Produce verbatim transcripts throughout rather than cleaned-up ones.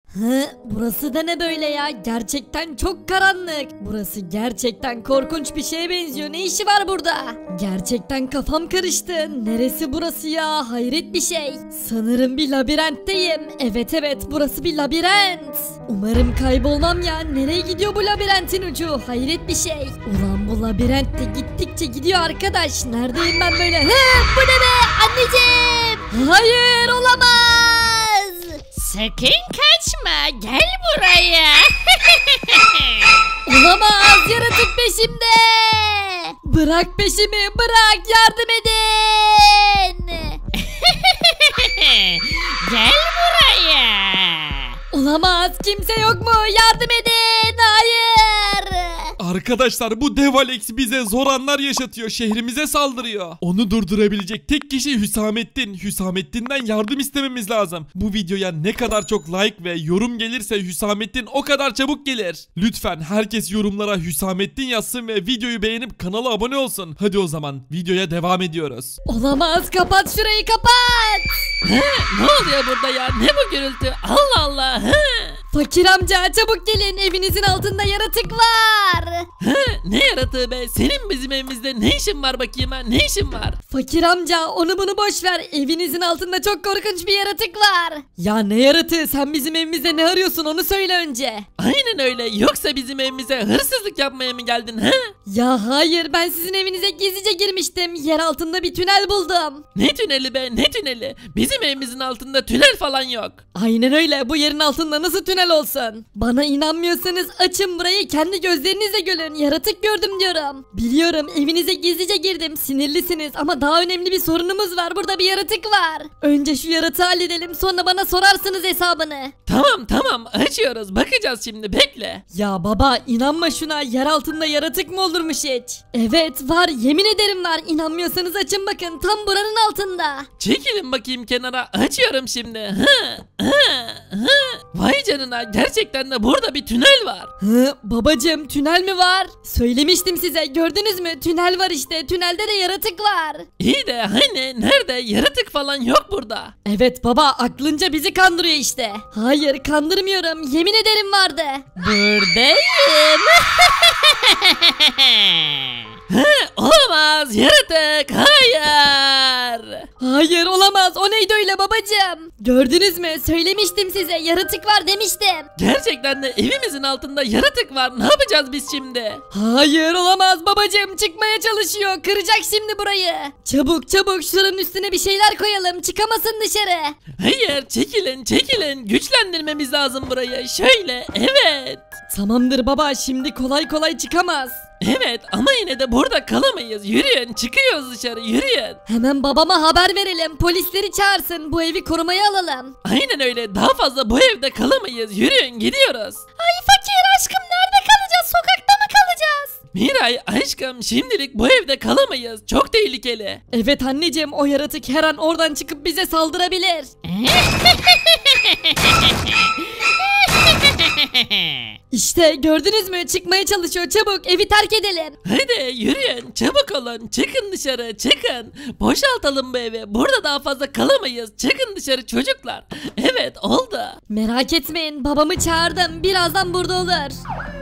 Hı, burası da ne böyle ya? Gerçekten çok karanlık. Burası gerçekten korkunç bir şeye benziyor. Ne işi var burada? Gerçekten kafam karıştı. Neresi burası ya? Hayret bir şey. Sanırım bir labirentteyim. Evet evet, burası bir labirent. Umarım kaybolmam ya. Nereye gidiyor bu labirentin ucu? Hayret bir şey. Ulan bu labirent de gittikçe gidiyor arkadaş. Neredeyim ben böyle? Hı, bu ne be? Anneciğim! Hayır, olamaz. Sakın kaçma, gel buraya. Olamaz, yaratık peşimde. Bırak peşimi, bırak, yardım edin. Gel buraya. Olamaz, kimse yok mu? Yardım edin. Hayır. Arkadaşlar bu dev Alex bize zor anlar yaşatıyor. Şehrimize saldırıyor. Onu durdurabilecek tek kişi Hüsamettin. Hüsamettin'den yardım istememiz lazım. Bu videoya ne kadar çok like ve yorum gelirse Hüsamettin o kadar çabuk gelir. Lütfen herkes yorumlara Hüsamettin yazsın ve videoyu beğenip kanala abone olsun. Hadi o zaman videoya devam ediyoruz. Olamaz, kapat şurayı, kapat. Ne oluyor burada ya? Ne bu gürültü? Allah Allah. Hı? Fakir amca, çabuk gelin, evinizin altında yaratık var. Hı? Ne yaratığı be? Senin bizim evimizde ne işin var bakayım ha? Ne işin var? Fakir amca, onu bunu boş ver. Evinizin altında çok korkunç bir yaratık var. Ya ne yaratığı? Sen bizim evimizde ne arıyorsun, onu söyle önce. Aynen öyle. Yoksa bizim evimize hırsızlık yapmaya mı geldin ha? Ya hayır, ben sizin evinize gizlice girmiştim. Yer altında bir tünel buldum. Ne tüneli be? Ne tüneli? Bizim evimizin altında tünel falan yok. Aynen öyle, bu yerin altında nasıl tünel olsun? Bana inanmıyorsanız açın burayı, kendi gözlerinizle görün. Yaratık gördüm diyorum. Biliyorum, evinize gizlice girdim, sinirlisiniz ama daha önemli bir sorunumuz var. Burada bir yaratık var. Önce şu yaratığı halledelim, sonra bana sorarsınız hesabını. Tamam tamam, açıyoruz, bakacağız şimdi, bekle. Ya baba, inanma şuna, yer altında yaratık mı olurmuş hiç? Evet var, yemin ederim var. İnanmıyorsanız açın bakın, tam buranın altında. Çekilin bakayım kenara, açıyorum şimdi. Hı, hı, hı. Vay canına, gerçekten de burada bir tünel var. Hı, babacım, tünel mi var? Söylemiştim size, gördünüz mü? Tünel var işte, tünelde de yaratık var. İyi de hani nerede, yaratık falan yok burada. Evet baba, aklınca bizi kandırıyor işte. Hayır, kandırmıyorum, yemin ederim vardı. Buradayım. Hı, olamaz, yaratık, hayır. Hayır, olamaz, o neydi öyle babacım? Gördünüz mü, söylemiştim size, yaratık var demiştim. Gerçekten de evimizin altında yaratık var, ne yapacağız biz şimdi? Hayır, olamaz babacım, çıkmaya çalışıyor, kıracak şimdi burayı. Çabuk çabuk, şuranın üstüne bir şeyler koyalım, çıkamasın dışarı. Hayır, çekilin çekilin, güçlendirmemiz lazım burayı, şöyle, evet. Tamamdır baba, şimdi kolay kolay çıkamaz. Evet ama yine de burada kalamayız, yürüyün, çıkıyoruz dışarı, yürüyün. Hemen babama haber verelim, polisleri çağırsın, bu evi korumaya alalım. Aynen öyle, daha fazla bu evde kalamayız, yürüyün, gidiyoruz. Ay fakir aşkım, nerede kalacağız, sokakta mı kalacağız? Miray aşkım, şimdilik bu evde kalamayız, çok tehlikeli. Evet anneciğim, o yaratık her an oradan çıkıp bize saldırabilir. İşte gördünüz mü, çıkmaya çalışıyor, çabuk evi terk edelim. Hadi yürüyün, çabuk olun, çıkın dışarı, çıkın. Boşaltalım bu evi, burada daha fazla kalamayız, çıkın dışarı çocuklar. Evet, oldu. Merak etmeyin, babamı çağırdım, birazdan burada olur.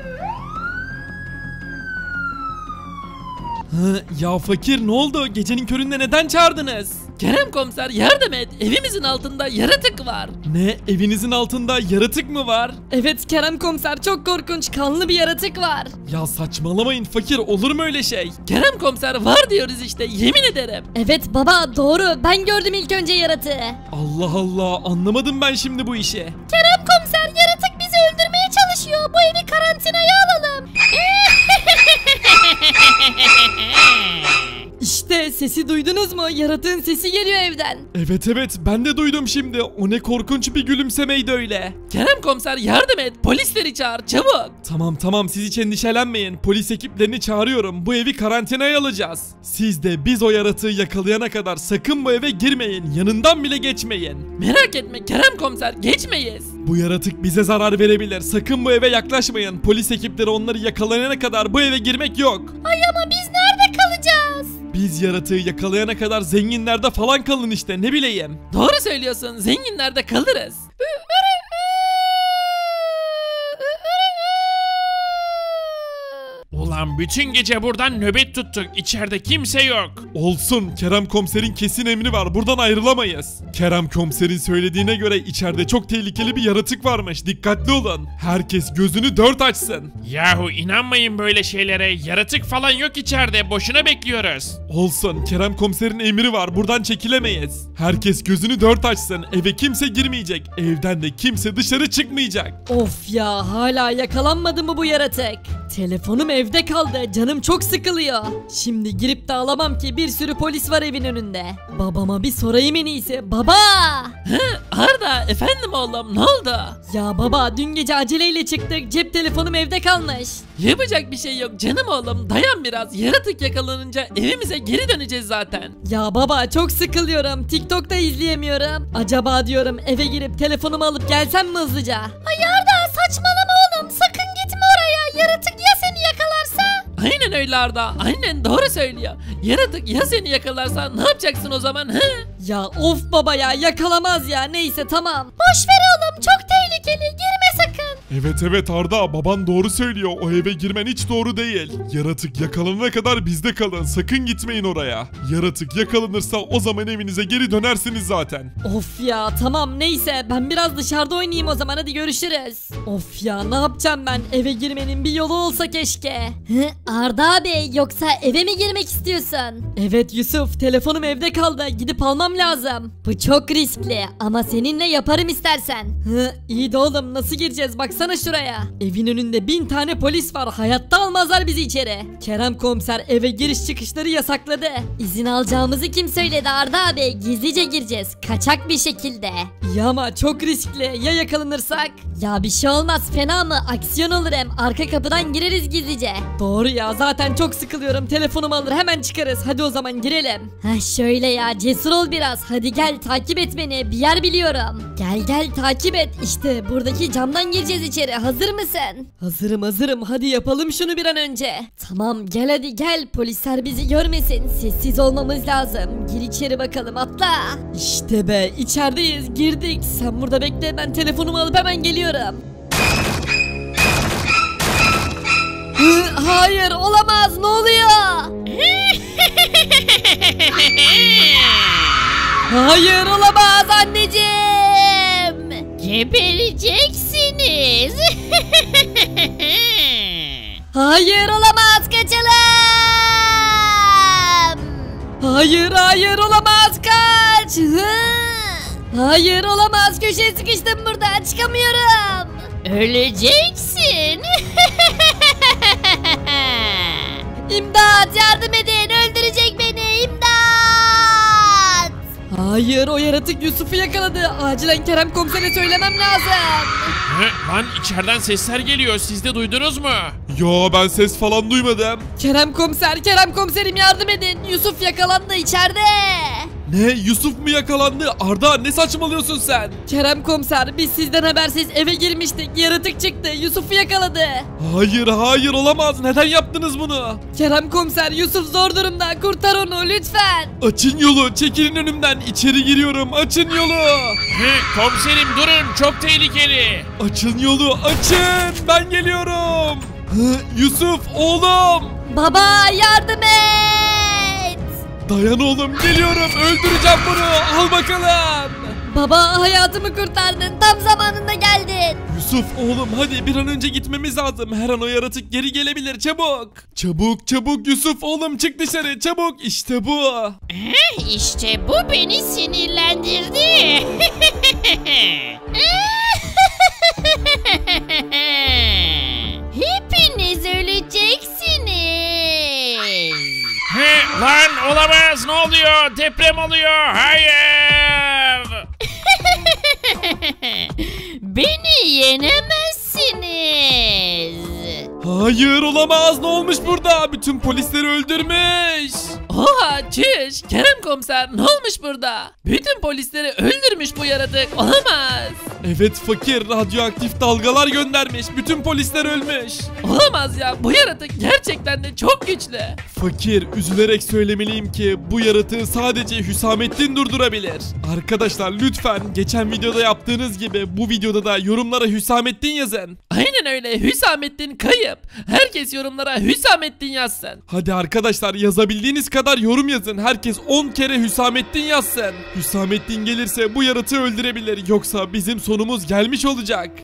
Hı, ya fakir, ne oldu? Gecenin köründe neden çağırdınız? Kerem komiser, yardım et, evimizin altında yaratık var. Ne? Evinizin altında yaratık mı var? Evet Kerem komiser, çok korkunç, kanlı bir yaratık var. Ya saçmalamayın fakir, olur mu öyle şey? Kerem komiser, var diyoruz işte, yemin ederim. Evet baba, doğru, ben gördüm ilk önce yaratığı. Allah Allah, anlamadım ben şimdi bu işi. Kerem komiser, yaratık bizi öldürmeye çalışıyor, bu evi karantinaya alalım. İşte sesi duydunuz mu? Yaratığın sesi geliyor evden. Evet evet, ben de duydum şimdi. O ne korkunç bir gülümsemeydi öyle. Kerem komiser, yardım et, polisleri çağır çabuk. Tamam tamam, siz hiç endişelenmeyin. Polis ekiplerini çağırıyorum. Bu evi karantinaya alacağız. Siz de biz o yaratığı yakalayana kadar sakın bu eve girmeyin. Yanından bile geçmeyin. Merak etme Kerem komiser, geçmeyiz. Bu yaratık bize zarar verebilir. Sakın bu eve yaklaşmayın. Polis ekipleri onları yakalayana kadar bu eve girmek yok. Ay ama biz nerede kalacağız? Biz yaratığı yakalayana kadar zenginlerde falan kalın işte, ne bileyim. Doğru söylüyorsun, zenginlerde kalırız. Ulan bütün gece buradan nöbet tuttuk. İçeride kimse yok. Olsun, Kerem komiserin kesin emri var, buradan ayrılamayız. Kerem komiserin söylediğine göre içeride çok tehlikeli bir yaratık varmış, dikkatli olun. Herkes gözünü dört açsın. Yahu inanmayın böyle şeylere. Yaratık falan yok içeride. Boşuna bekliyoruz. Olsun, Kerem komiserin emri var, buradan çekilemeyiz. Herkes gözünü dört açsın, eve kimse girmeyecek, evden de kimse dışarı çıkmayacak. Of ya, hala yakalanmadı mı bu yaratık? Telefonum evde kaldı, canım çok sıkılıyor. Şimdi girip de alamam ki, bir sürü polis var evin önünde. Babama bir sorayım en iyisi. Baba! Arda efendim oğlum, ne oldu? Ya baba, dün gece aceleyle çıktık, cep telefonum evde kalmış. Yapacak bir şey yok canım oğlum, dayan biraz. Yaratık yakalanınca evimize geri döneceğiz zaten. Ya baba, çok sıkılıyorum, TikTok'ta izleyemiyorum. Acaba diyorum eve girip telefonumu alıp gelsem mi hızlıca? Ay Arda, saçmalama oğlum, sakın gitme oraya, yaratık ya seni yakalarsa? Aynen öyle Arda, aynen doğru söylüyor. Yaratık ya seni yakalarsa ne yapacaksın o zaman he? Ya of baba ya, yakalamaz ya, neyse tamam. Boş ver oğlum, çok tehlikeli, girme sakın. Evet evet Arda, baban doğru söylüyor, o eve girmen hiç doğru değil. Yaratık yakalanana kadar bizde kalın, sakın gitmeyin oraya. Yaratık yakalanırsa o zaman evinize geri dönersiniz zaten. Of ya, tamam neyse, ben biraz dışarıda oynayayım o zaman, hadi görüşürüz. Of ya, ne yapacağım ben, eve girmenin bir yolu olsa keşke. Hı, Arda abi, yoksa eve mi girmek istiyorsun? Evet Yusuf, telefonum evde kaldı, gidip almam lazım. Bu çok riskli ama seninle yaparım istersen. Hı, iyi de oğlum, nasıl gireceğiz, baksana şuraya. Evin önünde bin tane polis var, hayatta almazlar bizi içeri. Kerem komiser eve giriş çıkışları yasakladı. İzin alacağımızı kim söyledi Arda abi, gizlice gireceğiz, kaçak bir şekilde. Ya ama çok riskli, ya yakalanırsak? Ya bir şey olmaz, fena mı, aksiyon olur hem, arka kapıdan gireriz gizlice. Doğru ya, zaten çok sıkılıyorum, telefonumu alır hemen çıkarız, hadi o zaman girelim. Ha şöyle ya, cesur ol biraz, hadi gel takip et beni, bir yer biliyorum. Gel gel takip et, işte buradaki camdan gireceğiz içeri, hazır mısın? Hazırım hazırım, hadi yapalım şunu bir an önce. Tamam gel hadi gel, polisler bizi görmesin, sessiz olmamız lazım. Gir içeri bakalım, atla. İşte be, içerideyiz, girdik, sen burada bekle, ben telefonumu alıp hemen geliyorum. Hı, hayır olamaz, ne oluyor? Hayır olamaz anneciğim. Gebereceksiniz. Hayır olamaz, kaçalım. Hayır hayır olamaz, kaç. Hı. Hayır olamaz, köşeye sıkıştım burada, çıkamıyorum. Öleceksin. İmdat, yardım edin, öldürecek beni, imdat. Hayır, o yaratık Yusuf'u yakaladı, acilen Kerem komisere söylemem lazım. He, lan içeriden sesler geliyor. Siz de duydunuz mu? Ya ben ses falan duymadım. Kerem komiser, Kerem komiserim yardım edin, Yusuf yakalandı içeride. Ne, Yusuf mu yakalandı? Arda ne saçmalıyorsun sen? Kerem komiser, biz sizden habersiz eve girmiştik, yaratık çıktı, Yusuf'u yakaladı. Hayır hayır olamaz, neden yaptınız bunu? Kerem komiser, Yusuf zor durumda, kurtar onu lütfen. Açın yolu, çekilin önümden, içeri giriyorum, açın yolu. He, komiserim durun, çok tehlikeli. Açın yolu, açın, ben geliyorum. Hı, Yusuf oğlum. Baba yardım et. Dayan oğlum, geliyorum, öldüreceğim bunu, al bakalım. Baba hayatımı kurtardın, tam zamanında geldin. Yusuf oğlum hadi bir an önce gitmemiz lazım, her an o yaratık geri gelebilir, çabuk. Çabuk çabuk Yusuf oğlum, çık dışarı çabuk, işte bu. İşte bu beni sinirlendirdi. Hepiniz öleceksiniz. He, lan olamaz, ne oluyor? Deprem oluyor, hayır. Beni yenemezsiniz. Hayır olamaz, ne olmuş burada, bütün polisleri öldürmüş. Oha çüş. Kerem komiser ne olmuş burada? Bütün polisleri öldürmüş bu yaratık. Olamaz. Evet fakir, radyoaktif dalgalar göndermiş. Bütün polisler ölmüş. Olamaz ya, bu yaratık gerçekten de çok güçlü. Fakir, üzülerek söylemeliyim ki bu yaratığı sadece Hüsamettin durdurabilir. Arkadaşlar lütfen geçen videoda yaptığınız gibi bu videoda da yorumlara Hüsamettin yazın. Aynen öyle, Hüsamettin kayıp. Herkes yorumlara Hüsamettin yazsın. Hadi arkadaşlar, yazabildiğiniz kadar yorum yazın. Herkes on kere Hüsamettin yazsın. Hüsamettin gelirse bu yaratığı öldürebilir. Yoksa bizim sonumuz gelmiş olacak.